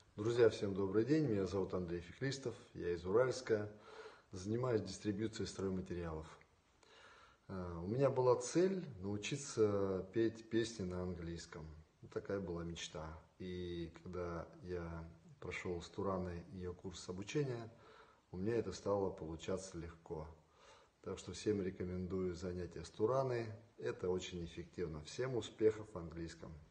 Друзья, всем добрый день, меня зовут Андрей Феклистов, я из Уральска, занимаюсь дистрибьюцией стройматериалов. У меня была цель научиться петь песни на английском. Такая была мечта. И когда я прошел с Тураной ее курс обучения, у меня это стало получаться легко. Так что всем рекомендую занятия с Тураной, это очень эффективно. Всем успехов в английском!